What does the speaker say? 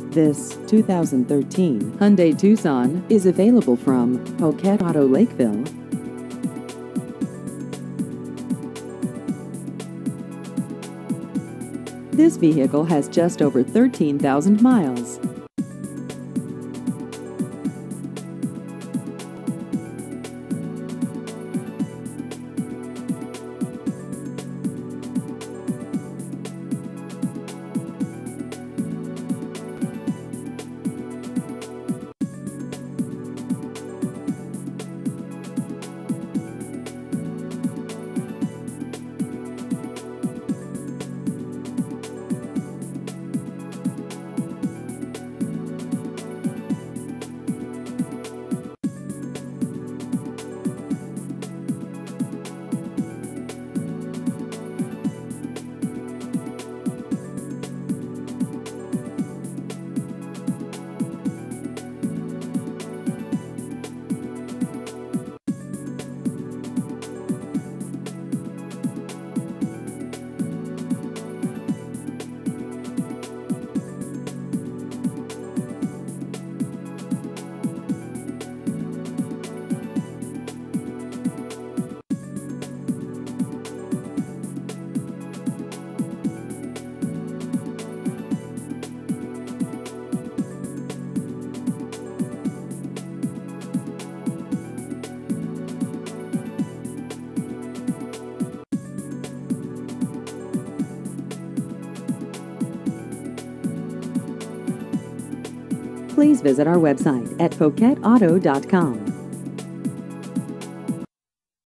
This 2013 Hyundai Tucson is available from Poquet Auto Lakeville. This vehicle has just over 13,000 miles. Please visit our website at poquetauto.com.